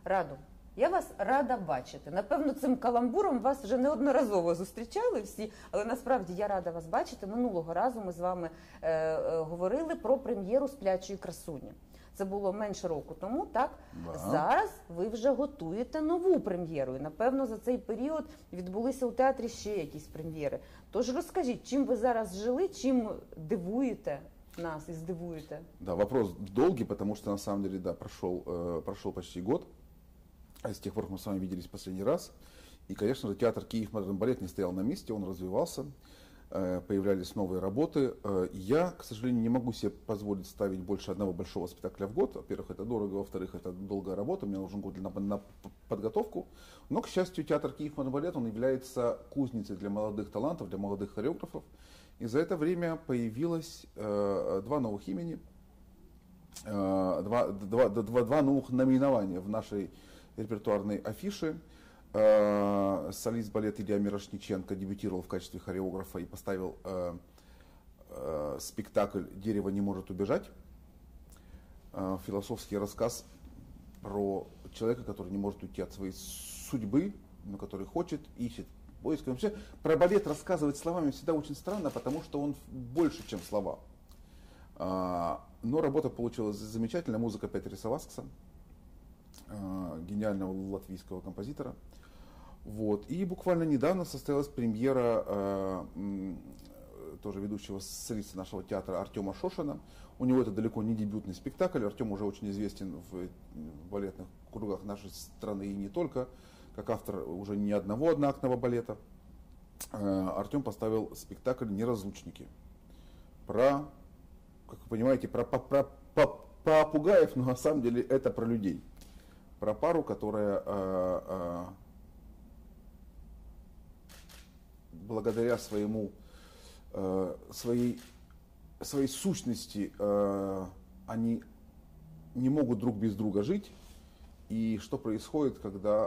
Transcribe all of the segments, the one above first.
Радо, я вас рада бачити. Напевно, цим каламбуром вас вже неодноразово зустрічали всі, але насправді я рада вас бачити. Минулого разу ми з вами говорили про прем'єру «Сплячої красуні». Це було менше року тому, так? Да. Зараз ви вже готуєте нову прем'єру. І, напевно, за цей період відбулися у театрі ще якісь прем'єри. Тож розкажіть, чим ви зараз жили, чим дивуєте нас и здивуете? Да, вопрос долгий, потому что на самом деле, да, прошел почти год, с тех пор, как мы с вами виделись в последний раз. И, конечно же, театр «Киев Модерн Балет» не стоял на месте, он развивался, появлялись новые работы. Я, к сожалению, не могу себе позволить ставить больше одного большого спектакля в год. Во-первых, это дорого, во-вторых, это долгая работа, мне нужен год на подготовку. Но, к счастью, театр «Киев Модерн Балет», он является кузницей для молодых талантов, для молодых хореографов. И за это время появилось два новых имени, два новых наименования в нашей репертуарной афише. Солист балета Илья Мирошниченко дебютировал в качестве хореографа и поставил спектакль «Дерево не может убежать». Философский рассказ про человека, который не может уйти от своей судьбы, но который хочет, ищет. Вообще, про балет рассказывать словами всегда очень странно, потому что он больше, чем слова. Но работа получилась замечательная. Музыка Петри Саваскса, гениального латвийского композитора. Вот. И буквально недавно состоялась премьера тоже ведущего солиста нашего театра Артема Шошина. У него это далеко не дебютный спектакль. Артем уже очень известен в балетных кругах нашей страны и не только, как автор уже не одного одноактного балета. Артем поставил спектакль «Неразлучники». Про, как вы понимаете, про попугаев, но на самом деле это про людей. Про пару, которая благодаря своей сущности они не могут друг без друга жить. И что происходит, когда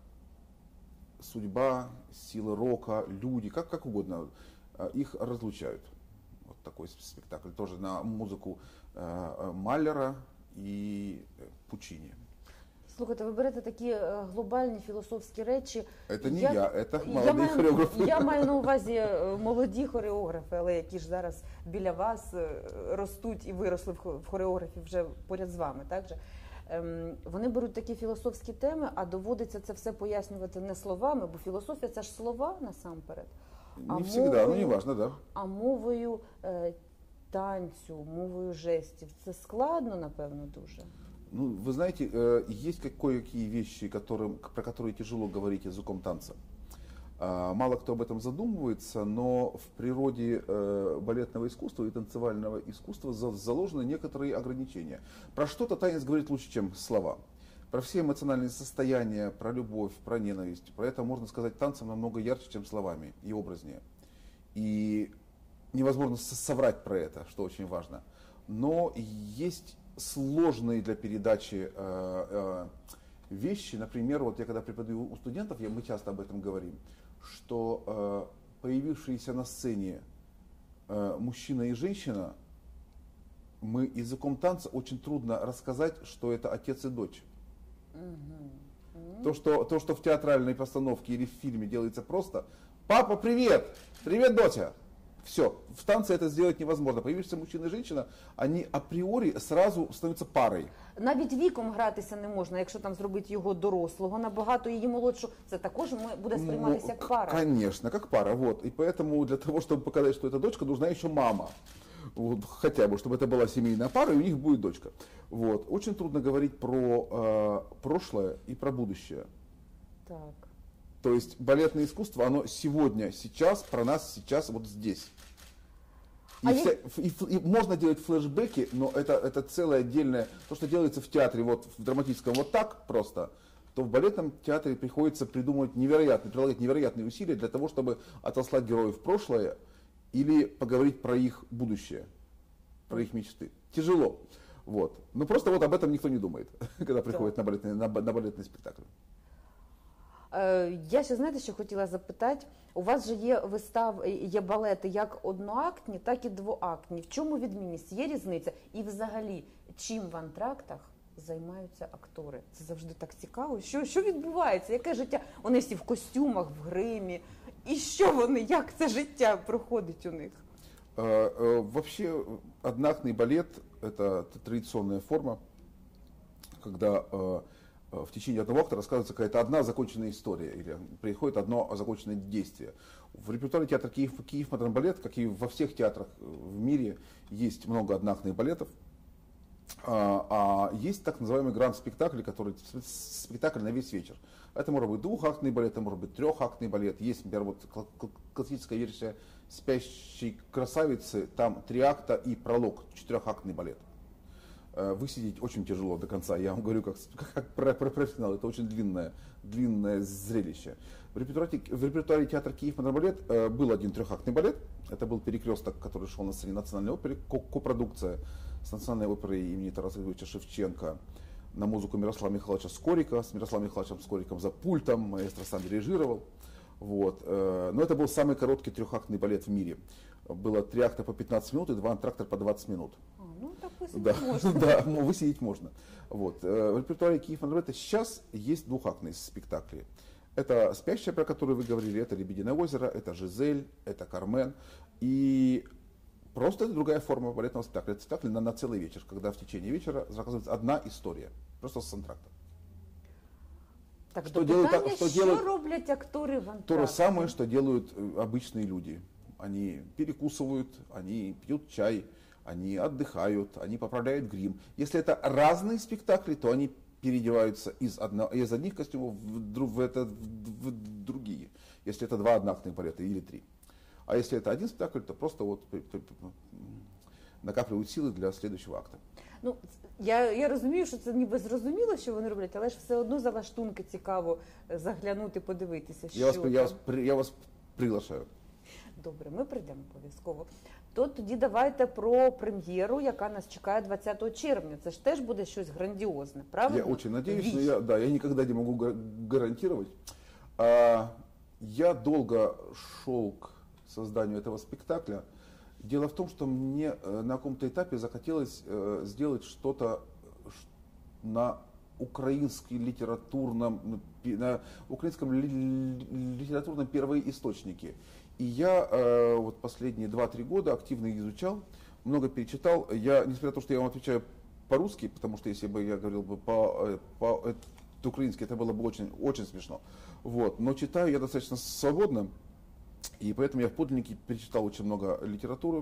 судьба, силы рока, люди, как угодно, их разлучают. Вот такой спектакль, тоже на музыку Маллера и Пуччини. Слухайте, ви берете такі глобальні філософські речі. Це не я, це молоді хореографи. Я маю на увазі молоді хореографи, але які ж зараз біля вас ростуть і виросли в хореографі вже поряд з вами, так же? Вони беруть такі філософські теми, а доводиться це все пояснювати не словами, бо філософія – це ж слова насамперед. Не завжди, ну не важно, да. А мовою танцю, мовою жестів – це складно, напевно, дуже? Ну, вы знаете, есть кое-какие вещи, про которые тяжело говорить языком танца. Мало кто об этом задумывается, но в природе балетного искусства и танцевального искусства заложены некоторые ограничения. Про что-то танец говорит лучше, чем слова. Про все эмоциональные состояния, про любовь, про ненависть. Про это можно сказать танцем намного ярче, чем словами и образнее. И невозможно соврать про это, что очень важно. Но есть сложные для передачи вещи. Например, вот я когда преподаю у студентов, мы часто об этом говорим, что появившиеся на сцене мужчина и женщина, мы языком танца очень трудно рассказать, что это отец и дочь. То, что в театральной постановке или в фильме делается просто: «Папа, привет! Привет, доча!» Все, в танце это сделать невозможно. Появившийся мужчина и женщина, они апріорі сразу становятся парой. Навіть віком гратися не можна, якщо там зробити його дорослого, набагато її молодшу, це також буде сприйматися як пара. Конечно, как пара, вот. И поэтому для того, чтобы показать, что это дочка, нужна еще мама. Вот, хотя бы, чтобы это была семейная пара, и у них будет дочка. Вот. Очень трудно говорить про прошлое и про будущее. Так. То есть балетное искусство, оно сегодня, сейчас, про нас сейчас, вот здесь. И можно делать флешбеки, но это целое отдельное, то, что делается в театре, вот в драматическом вот так просто, то в балетном театре приходится прилагать невероятные усилия для того, чтобы отослать героев в прошлое или поговорить про их будущее, про их мечты. Тяжело. Вот. Но просто вот об этом никто не думает, когда приходит на балетный спектакль. Я ще, знаєте, що хотіла запитати, у вас же є балети як одноактні, так і двоактні. В чому відмінність? Є різниця? І взагалі, чим в антрактах займаються актори? Це завжди так цікаво. Що відбувається? Яке життя? Вони всі в костюмах, в гримі. І що вони? Як це життя проходить у них? Вообще, одноактный балет – это традиционная форма, когда в течение одного акта рассказывается какая-то одна законченная история или происходит одно законченное действие. В репертуаре театра Киев Модерн Балет, как и во всех театрах в мире, есть много одноактных балетов. А есть так называемый гранд-спектакль, который спектакль на весь вечер. Это может быть двухактный балет, это может быть трехактный балет. Есть, например, вот классическая версия «Спящей красавицы», там 3 акта и пролог, 4-актный балет. Высидеть очень тяжело до конца, я вам говорю как профессионал, это очень длинное зрелище. В репертуаре театра Киев Модерн Балет был один 3-актный балет, это был «Перекресток», который шел на сцене Национальной оперы, копродукция с Национальной оперой имени Тараса Григорьевича Шевченко, на музыку Мирослава Михайловича Скорика, с Мирославом Михайловичем Скориком за пультом, маэстро сам дирижировал. Вот. Но это был самый короткий 3-актный балет в мире. Было 3 акта по 15 минут и 2 антракта по 20 минут. Ну, так высидеть можно. Да, высидеть можно. Вот. В репертуаре Киев Модерн Балета сейчас есть двухактные спектакли. Это «Спящая», про которую вы говорили, это «Лебединое озеро», это «Жизель», это «Кармен». И просто это другая форма балетного спектакля. Это спектакль на целый вечер, когда в течение вечера рассказывается одна история, просто с антрактом. Так, Что делают роблять актори в антракте? То же самое, что делают обычные люди. Они перекусывают, они пьют чай, они отдыхают, они поправляют грим. Если это разные спектакли, то они переодеваются из одних костюмов в другие. Если это 2 одноактных балета или 3. А если это один спектакль, то просто вот накапливают сили для следующего акта. Ну, я розумію, що це ніби зрозуміло, що вони роблять, але ж все одно за лаштунки цікаво заглянути, подивитися, що Я вас приглашаю. Добре, ми прийдемо обов'язково. То тоді давайте про прем'єру, яка нас чекає 20 червня. Це ж теж буде щось грандіозне, правильно? Я очень надеюсь, но я никогда не могу гарантировать. Я долго шел к созданию этого спектакля. Дело в том, что мне на каком-то этапе захотелось сделать что-то на украинском литературном первоисточнике. И я вот последние 2-3 года активно изучал, много перечитал. Я, несмотря на то, что я вам отвечаю по-русски, потому что если бы я говорил бы по-украински, это было бы очень, очень смешно. Вот. Но читаю я достаточно свободно, и поэтому я в подлиннике перечитал очень много литературы,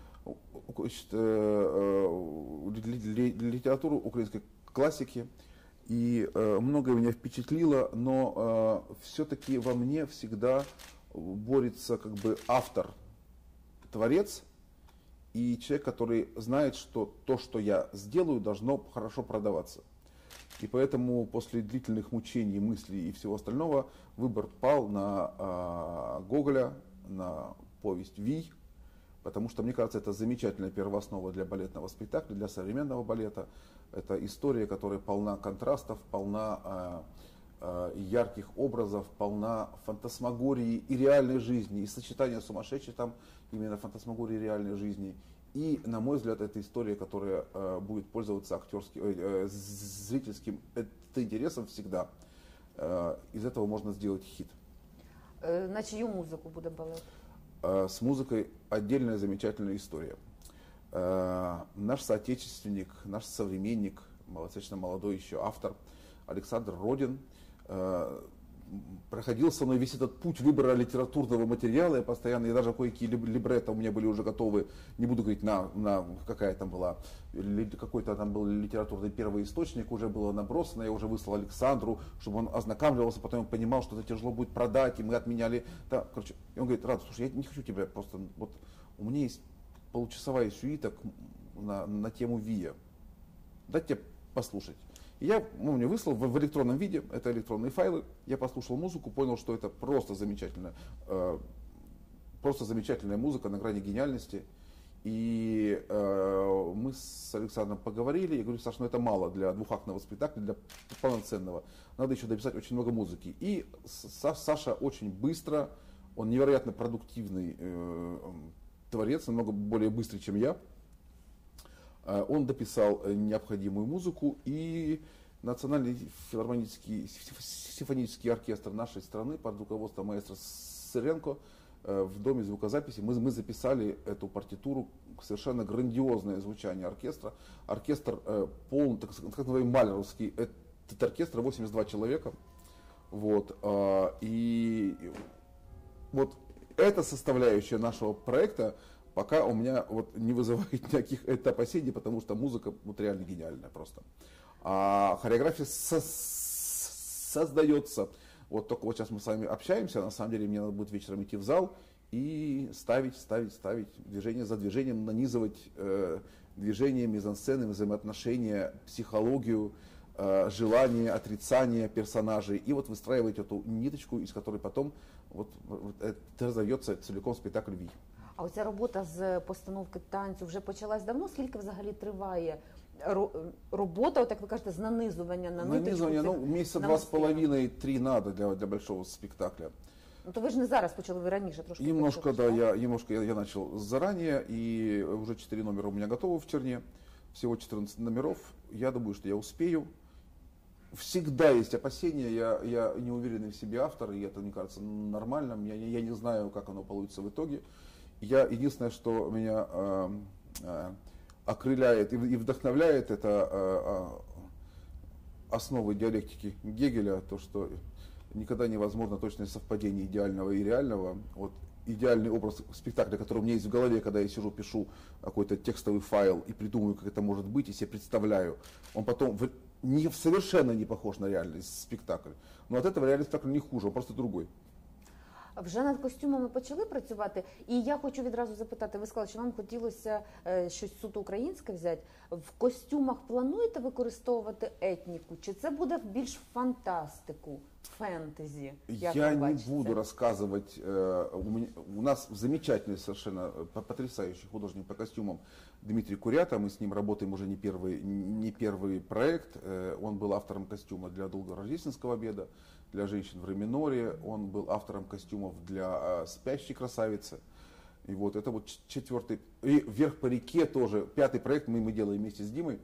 литературу украинской классики. И многое меня впечатлило, но все-таки во мне всегда борется как бы автор, творец и человек, который знает, что то, что я сделаю, должно хорошо продаваться. И поэтому после длительных мучений, мыслей и всего остального выбор пал на Гоголя, на повесть «Вий», потому что, мне кажется, это замечательная первооснова для балетного спектакля, для современного балета. Это история, которая полна контрастов, полна ярких образов, полна фантасмагории и реальной жизни, и сочетания сумасшедшей там именно фантасмагории и реальной жизни. И, на мой взгляд, это история, которая будет пользоваться зрительским интересом всегда. Из этого можно сделать хит. На чью музику буде балет? С музыкой отдельная замечательная история. Наш соотечественник, наш современник, достаточно молодой еще автор Александр Родин проходил со мной весь этот путь выбора литературного материала. Я постоянно, и даже кое-какие либретто у меня были уже готовы, не буду говорить какая там была, какой-то там был литературный первоисточник, уже было набросано, я уже выслал Александру, чтобы он ознакомливался, потом он понимал, что это тяжело будет продать, и мы отменяли. Да, короче, и он говорит: Рад, слушай, я не хочу тебя просто, вот у меня есть получасовая сюита на тему Вия, дать тебе послушать. И я мне выслал в электронном виде, это электронные файлы, я послушал музыку, понял, что это просто замечательная музыка на грани гениальности. И мы с Александром поговорили, я говорю: Саша, ну это мало для двухактного спектакля, для полноценного, надо еще дописать очень много музыки. И Саша очень быстро, он невероятно продуктивный творец, намного более быстрый, чем я. Он дописал необходимую музыку, и Национальный филармонический симфонический оркестр нашей страны под руководством маэстро Сыренко в доме звукозаписи мы записали эту партитуру, совершенно грандиозное звучание оркестра. Оркестр полный, так называемый малеровский, этот оркестр 82 человека. Вот, и вот эта составляющая нашего проекта пока у меня вот не вызывает никаких опасений, потому что музыка вот реально гениальная просто. А хореография создается. Вот только вот сейчас мы с вами общаемся, на самом деле мне надо будет вечером идти в зал и ставить движение за движением, нанизывать движения, мизансцены, взаимоотношения, психологию, желание, отрицание персонажей, и вот выстраивать эту ниточку, из которой потом вот разов'ється целиком спектакль «Вій». А оця робота з постановки танцю вже почалась давно? Скільки взагалі триває робота, от як ви кажете, з нанизування на ниточку? Нанизывание, ну, месяца 2,5-3 надо для большого спектакля. Ну, то ви ж не зараз почали, ви раніше трошки. Немножко, да, я начал заранее, и уже 4 номера у меня готовы в черне, всего 14 номеров, я думаю, что я успею. Всегда есть опасения, я не уверенный в себе автор, и это, мне кажется, нормальным, я не знаю, как оно получится в итоге. Единственное, что меня окрыляет и вдохновляет, это основы диалектики Гегеля, то, что никогда невозможно точное совпадение идеального и реального. Вот идеальный образ спектакля, который у меня есть в голове, когда я сижу, пишу какой-то текстовый файл и придумываю, как это может быть, и себе представляю, он потом совершенно не похож на реальный спектакль. Но от этого реальный спектакль не хуже, он просто другой. Вже над костюмами почали працювати, і я хочу відразу запитати, ви сказали, що вам хотілося щось суто українське взяти. В костюмах плануєте використовувати етніку, чи це буде більш фантастику, фентезі? Я не буду рассказывать, у нас замечательный совершенно потрясающий художник по костюмам Дмитрий Курята, мы с ним работаем уже не первый проект, он был автором костюма для Долгорождественского обеда, для женщин в Реминоре, он был автором костюмов для спящей красавицы. И вот это вот 4-й, и «Вверх по реке» тоже, 5-й проект мы делаем вместе с Димой.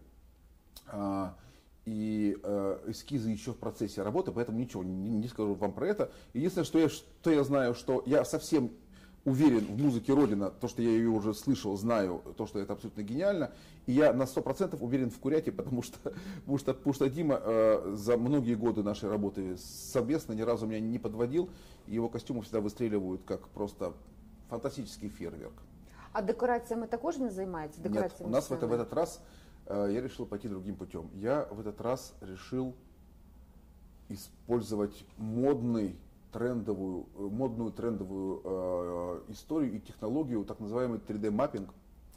И эскизы еще в процессе работы, поэтому ничего не скажу вам про это. Единственное, что я знаю, что я совсем уверен в музыке Родина, то, что я ее уже слышал, знаю, то, что это абсолютно гениально. И я на 100% уверен в Куряте, потому что Дима за многие годы нашей работы совместно ни разу меня не подводил. Его костюмы всегда выстреливают как просто фантастический фейерверк. А декораціями також не займається? Нет, у нас в этот раз я решил пойти другим путем. Я в этот раз решил использовать модную трендовую историю и технологию, так называемый 3D-маппинг.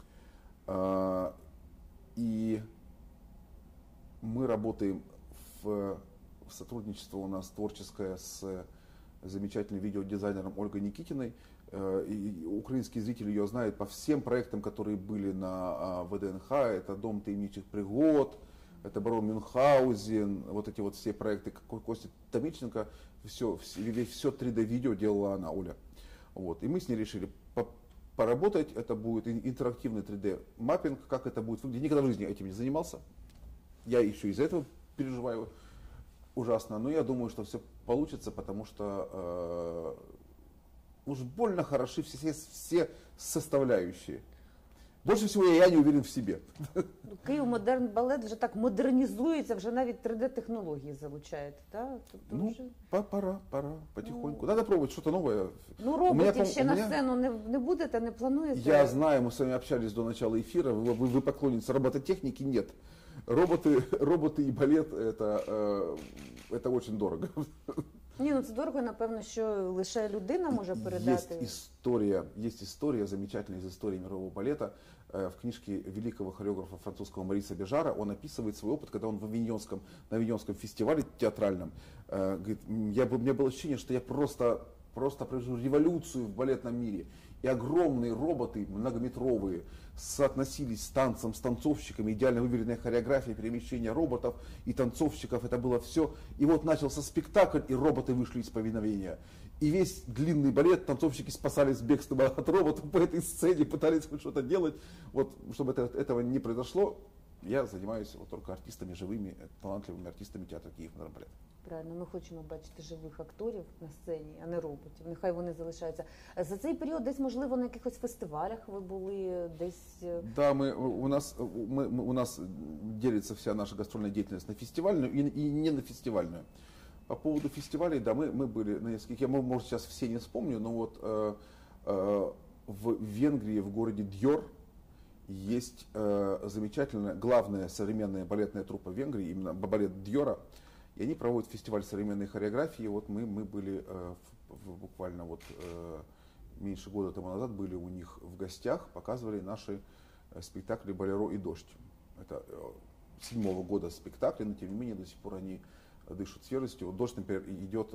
И мы работаем в сотрудничество у нас творческое с замечательным видеодизайнером Ольгой Никитиной. И украинские зрители ее знают по всем проектам, которые были на ВДНХ. Это «Дом таиничных пригод», это «Барон Мюнхгаузен», вот эти вот все проекты Кости Томиченко, все 3D-видео делала она, Оля. Вот. И мы с ней решили поработать, это будет интерактивный 3D-маппинг, как это будет выглядеть. Никогда в жизни этим не занимался. Я еще из-за этого переживаю ужасно, но я думаю, что все получится, потому что уж больно хороши все составляющие. Больше всего я не уверен в себе. Київ модерн балет вже так модернізується, вже навіть 3D-технології залучаєте, так? Тобто Ну, вже... пора, потихоньку. Надо пробовать что-то новое. Ну, роботів ще на сцену не будете, не плануєте? Я знаю, мы с вами общались до начала эфира, вы поклонница робототехники, нет. Роботы и балет это очень дорого. Ні, ну це дорого, напевно, що лише людина може передати. Есть история, замечательная из истории мирового балета. В книжке великого хореографа французского Мариса Бежара он описывает свой опыт, когда он на Авиньонском фестивале театральном. Говорит, у меня было ощущение, что я просто произвожу революцию в балетном мире. И огромные роботы, многометровые, соотносились с танцем, с танцовщиками, идеально выверенная хореография, перемещение роботов и танцовщиков, это было все. И вот начался спектакль, и роботы вышли из повиновения. И весь длинный балет, танцовщики спасались бегством от роботов по этой сцене, пытались хоть что-то делать. Вот, чтобы этого не произошло, я занимаюсь вот только артистами, живыми, талантливими артистами театру Київ-Балет. Правильно, ми хочемо бачити живих акторів на сцені, а не роботів. Нехай вони залишаються. За цей період десь, можливо, на якихось фестивалях ви були, десь... Да, у нас делится вся наша гастрольная деятельность на фестивальную и не на фестивальную. По поводу фестивалей, да, мы были на нескольких, я, может, сейчас все не вспомню, но вот в Венгрии, в городе Дьор, есть замечательная, главная современная балетная труппа Венгрии, именно балет Дьора, и они проводят фестиваль современной хореографии. Вот мы были буквально вот меньше года тому назад были у них в гостях, показывали наши спектакли «Болеро» и «Дождь». Это 7-го года спектакли, но тем не менее до сих пор они дышат свежестью. «Дождь», например, идет,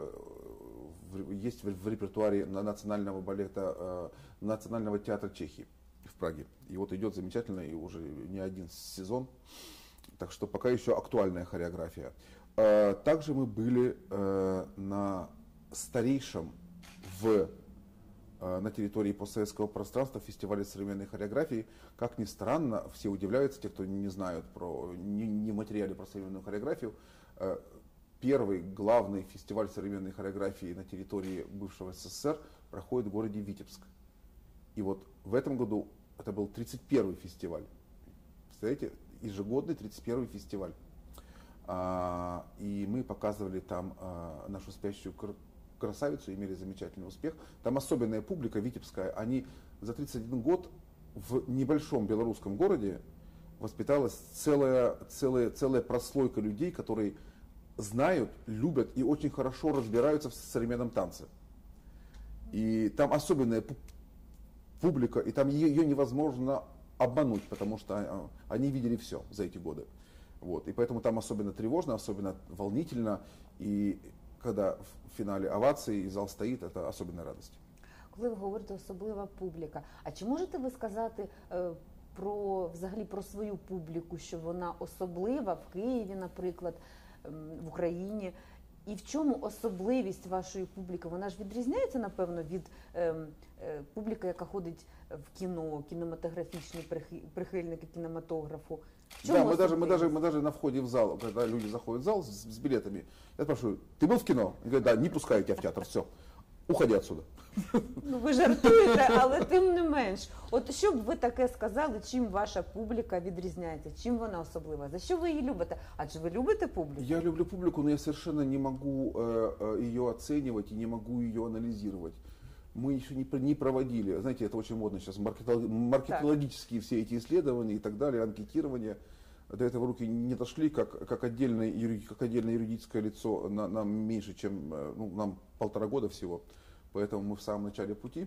есть в репертуаре национального балета, Национального театра Чехии в Праге. И вот идет замечательно, и уже не один сезон. Так что пока еще актуальная хореография. Также мы были на старейшем на территории постсоветского пространства фестивале современной хореографии. Как ни странно, все удивляются, те, кто не знают не в материале про современную хореографию. Первый главный фестиваль современной хореографии на территории бывшего СССР проходит в городе Витебск. И вот в этом году это был 31-й фестиваль. Представляете, ежегодный 31-й фестиваль. И мы показывали там нашу спящую красавицу, имели замечательный успех. Там особенная публика витебская. Они за 31 год в небольшом белорусском городе воспиталась целая прослойка людей, которые знают, любят и очень хорошо разбираются в современном танце. И там особенная публика, и там ее невозможно обмануть, потому что они видели все за эти годы. Вот. И поэтому там особенно тревожно, особенно волнительно. И когда в финале овации і зал стоїть, це особливна радість. Коли ви говорите особлива публіка, а чи можете ви сказати взагалі про свою публіку, що вона особлива в Києві, наприклад, в Україні? І в чому особливість вашої публіки? Вона ж відрізняється, напевно, від публіки, яка ходить в кіно, кінематографічні прихильники кінематографу. Да, мы даже на входе в зал, когда люди заходят в зал с билетами, я спрашиваю, ты был в кино? Они говорят, да, не пускаю тебя в театр, все, уходи отсюда. Ну, ви жартуєте, але тим не менш. От що б ви таке сказали, чим ваша публіка відрізняється, чим вона особлива, за що ви її любите? Адже ви любите публіку? Я люблю публику, но я совершенно не могу ее оценивать и не могу ее анализировать. Мы еще не проводили, знаете, это очень модно сейчас, маркетологические все эти исследования и так далее, анкетирование. До этого руки не дошли, как отдельное юридическое лицо нам меньше, чем нам 1,5 года всего. Поэтому мы в самом начале пути.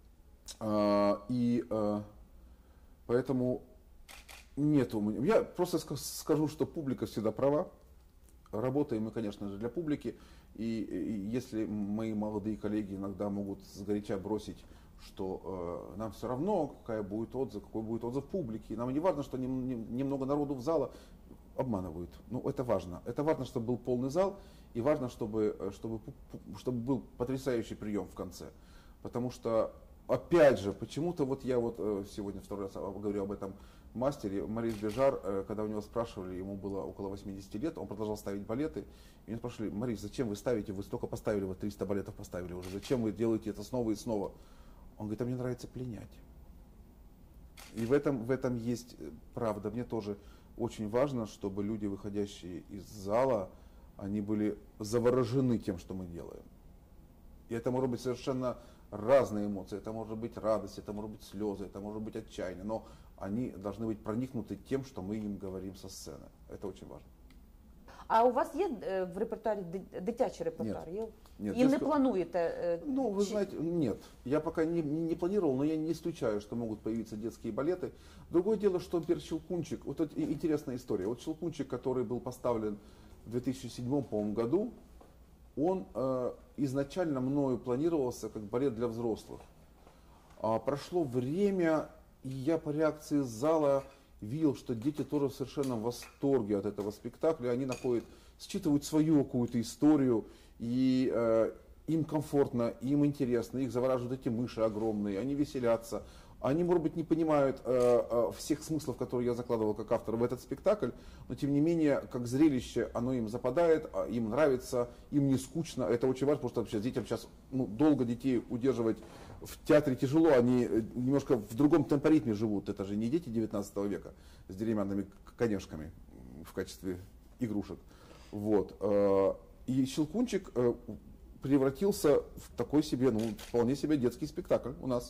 Поэтому нет у меня. Я просто скажу, что публика всегда права. Работаем мы, конечно же, для публики. И если мои молодые коллеги иногда могут сгоряча бросить, что нам все равно, какой будет отзыв публики, нам не важно, что немного народу в зале, обманывают. Ну, это важно. Это важно, чтобы был полный зал, и важно, чтобы был потрясающий прием в конце. Потому что, опять же, почему-то вот я сегодня второй раз говорю об этом мастере, Марис Бежар, когда у него спрашивали, ему было около 80 лет, он продолжал ставить балеты, и меня спрашивали, Марис, зачем вы ставите, вы столько поставили, вот 300 балетов поставили уже, зачем вы делаете это снова и снова? Он говорит, а мне нравится пленять. И в этом есть правда. Мне тоже очень важно, чтобы люди, выходящие из зала, они были заворожены тем, что мы делаем. И это может быть совершенно разные эмоции. Это может быть радость, это может быть слезы, это может быть отчаяние. Но они должны быть проникнуты тем, что мы им говорим со сцены. Это очень важно. А у вас є в репертуарі дитячий репертуар? Нет. И не плануете? Ну, вы знаете, нет. Я пока не планировал, но я не исключаю, что могут появиться детские балеты. Другое дело, что, например, «Щелкунчик», вот это интересная история. Вот «Щелкунчик», который был поставлен в 2007, по-моему, году, он изначально мною планировался как балет для взрослых. Прошло время, и я по реакции зала видел, что дети тоже совершенно в восторге от этого спектакля. Они считывают свою какую-то историю. И им комфортно, им интересно, их завораживают эти мыши огромные, они веселятся. Они, может быть, не понимают всех смыслов, которые я закладывал как автор в этот спектакль, но тем не менее, как зрелище, оно им западает, им нравится, им не скучно. Это очень важно, потому что детям сейчас долго детей удерживать в театре тяжело, они немножко в другом темпоритме живут. Это же не дети 19 века с деревянными конешками в качестве игрушек. Вот. И «Щелкунчик» превратился в такой себе, вполне себе детский спектакль у нас.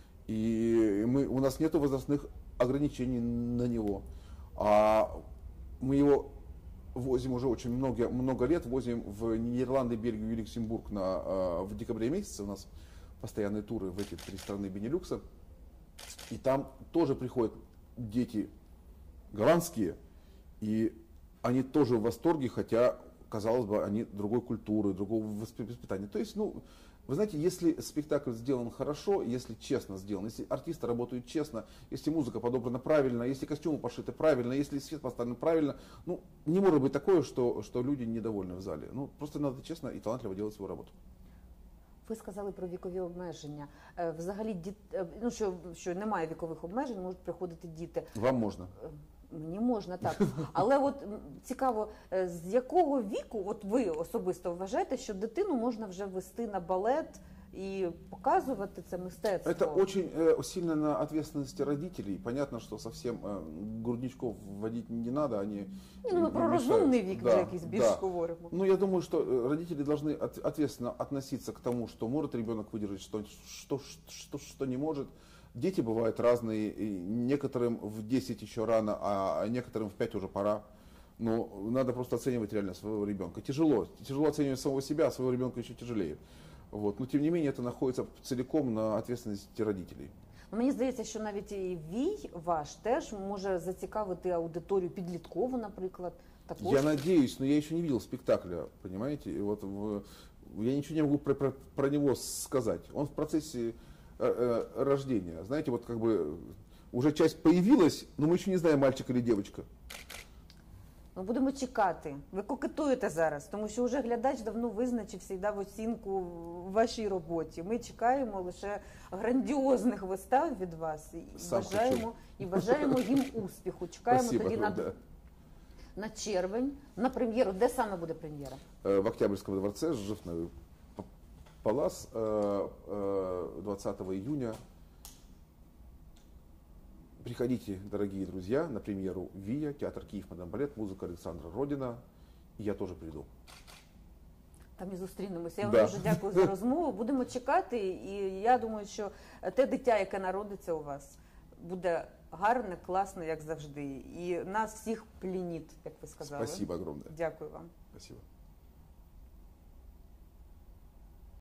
И у нас нет возрастных ограничений на него. А мы его возим уже очень много лет, возим в Нидерланды, Бельгию и Люксембург в декабре месяце. У нас постоянные туры в эти 3 страны Бенилюкса. И там тоже приходят дети голландские, и они тоже в восторге, хотя, казалось бы, они другой культуры, другого воспитания. То есть, вы знаете, если спектакль сделан хорошо, если честно сделан, если артисты работают честно, если музыка подобрана правильно, если костюмы пошиты правильно, если свет поставлен правильно, не может быть такое, что люди недовольны в зале. Просто надо честно и талантливо делать свою работу. Ви сказали про вікові обмеження. Взагалі, що немає вікових обмежень, можуть приходити діти. Вам можна. Мені можна, так. Але от цікаво, з якого віку, от ви особисто вважаєте, що дитину можна вже вести на балет и показывать это мистецтво? Это очень сильно на ответственности родителей. Понятно, что совсем грудничков вводить не надо, они ми про розумний вік вже якийсь більш говоримо. Я думаю, что родители должны ответственно относиться к тому, что может ребенок выдержать, что не может. Дети бывают разные, и некоторым в 10 еще рано, а некоторым в 5 уже пора. Но надо просто оценивать реально своего ребенка. Тяжело оценивать самого себя, а своего ребенка еще тяжелее. Вот. Но тем не менее это находится целиком на ответственности родителей. Мені здається, що навіть і вій ваш теж може зацікавити аудиторію підліткову, наприклад. Також. Я надеюсь, но я еще не видел спектакля, понимаете? И вот я ничего не могу про него сказать. Он в процессе рождения. Знаете, вот как бы уже часть появилась, но мы еще не знаем, мальчик или девочка. Ми будемо чекати. Ви кокетуєте зараз, тому що вже глядач давно визначився і дав оцінку вашій роботі. Ми чекаємо лише грандіозних вистав від вас і бажаємо їм успіху. Чекаємо тоді на червень, на прем'єру. Де саме буде прем'єра? В Октябрьском дворце, Жифновый палас, 20 июня. Приходите, дорогие друзья, на премьеру «Вия», театр «Киев», «Мадам Балет», музыка Александра Родина. И я тоже приду. Там і зустрінемося. Я вам дуже дякую за розмову. Будемо чекати. І я думаю, що те дитя, яке народиться у вас, буде гарне, класне, як завжди. І нас всіх плінить, як ви сказали. Спасибо огромное. Дякую вам. Спасибо.